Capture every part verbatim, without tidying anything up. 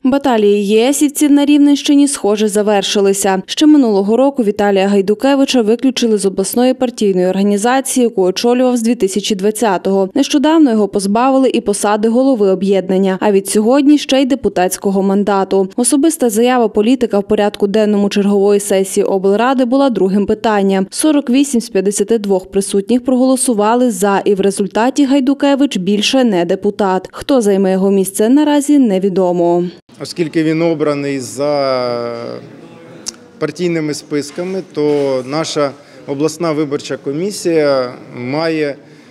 Баталії єсівців на Рівненщині, схоже, завершилися. Ще минулого року Віталія Гайдукевича виключили з обласної партійної організації, яку очолював з дві тисячі двадцятого. Нещодавно його позбавили і посади голови об'єднання, а від сьогодні ще й депутатського мандату. Особиста заява політика в порядку денному чергової сесії облради була другим питанням. сорок вісім з п'ятдесяти двох присутніх проголосували «за», і в результаті Гайдукевич більше не депутат. Хто займе його місце, наразі невідомо. Оскільки він обраний за партійними списками, то наша обласна виборча комісія має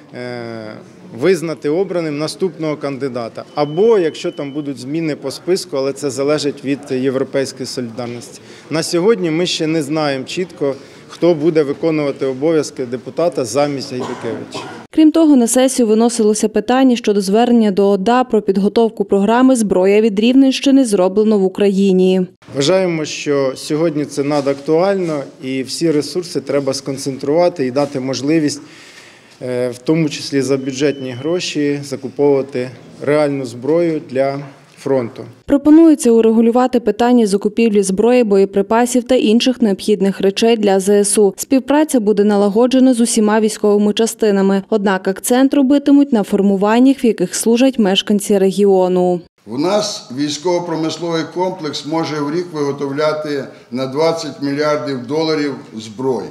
визнати обраним наступного кандидата. Або, якщо там будуть зміни по списку, але це залежить від «Європейської солідарності». На сьогодні ми ще не знаємо чітко, хто буде виконувати обов'язки депутата замість Гайдукевича. Крім того, на сесію виносилося питання щодо звернення до ОДА про підготовку програми «Зброя від Рівненщини. Зроблено в Україні». Вважаємо, що сьогодні це надактуально і всі ресурси треба сконцентрувати і дати можливість, в тому числі за бюджетні гроші, закуповувати реальну зброю для фронту. Пропонується урегулювати питання закупівлі зброї, боєприпасів та інших необхідних речей для зе ес у. Співпраця буде налагоджена з усіма військовими частинами. Однак акцент робитимуть на формуваннях, в яких служать мешканці регіону. У нас військово-промисловий комплекс може в рік виготовляти на двадцять мільярдів доларів зброї.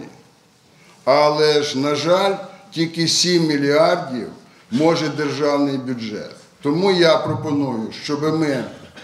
Але ж, на жаль, тільки сім мільярдів може державний бюджет. Тому я пропоную, щоб ми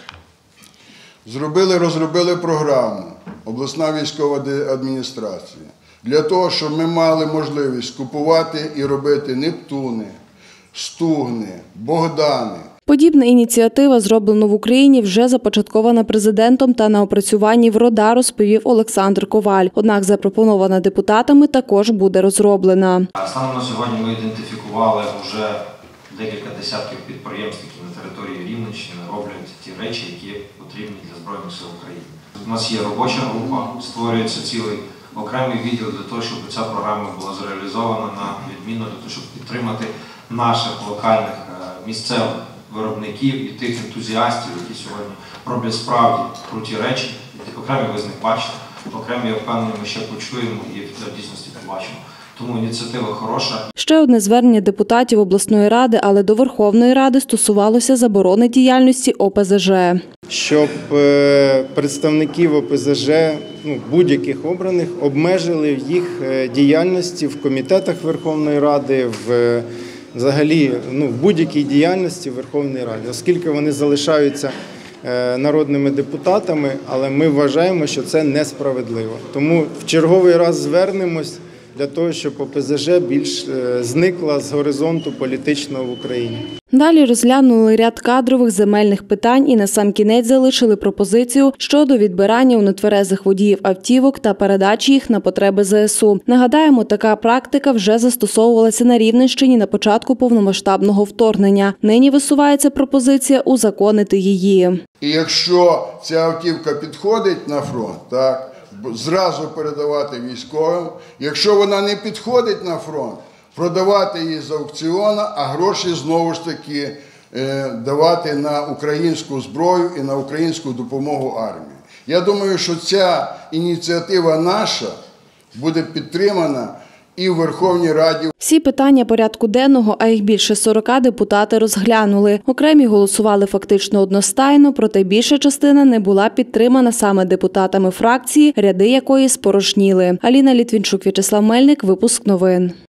зробили, розробили програму, обласна військова адміністрація, для того, щоб ми мали можливість купувати і робити Нептуни, Стугни, Богдани. Подібна ініціатива «Зроблено в Україні» вже започаткована президентом та на опрацюванні в РОДА, розповів Олександр Коваль. Однак запропонована депутатами також буде розроблена. Станом на сьогодні ми ідентифікували вже декілька десятків підприємств, які на території Рівненщини роблять ті речі, які потрібні для Збройних сил України. У нас є робоча група, створюється цілий окремий відділ для того, щоб ця програма була зреалізована на відміну, для того, щоб підтримати наших локальних місцевих виробників і тих ентузіастів, які сьогодні роблять справді круті речі. Окремі ви з них бачите, окремі, я впевнений, ми ще почуємо і в дійсності побачимо. Тому ініціатива хороша. Ще одне звернення депутатів обласної ради, але до Верховної Ради, стосувалося заборони діяльності о пе зе же. Щоб представників о пе зе же, ну, будь-яких обраних, обмежили в їх діяльності в комітетах Верховної Ради, в взагалі ну, в будь-якій діяльності Верховної Ради, оскільки вони залишаються народними депутатами, але ми вважаємо, що це несправедливо. Тому в черговий раз звернемось для того, щоб о пе зе же більш зникла з горизонту політичного в Україні. Далі розглянули ряд кадрових земельних питань і насамкінець залишили пропозицію щодо відбирання у нетверезих водіїв автівок та передачі їх на потреби зе ес у. Нагадаємо, така практика вже застосовувалася на Рівненщині на початку повномасштабного вторгнення. Нині висувається пропозиція узаконити її. І якщо ця автівка підходить на фронт, так, зразу передавати військовим. Якщо вона не підходить на фронт, продавати її з аукціону, а гроші знову ж таки давати на українську зброю і на українську допомогу армії. Я думаю, що ця ініціатива наша буде підтримана і в Верховній Раді. Всі питання порядку денного, а їх більше сорока, депутати розглянули. Окремі голосували фактично одностайно, проте більша частина не була підтримана саме депутатами фракції, ряди якої спорожніли. Аліна Літвінчук, В'ячеслав Мельник, випуск новин.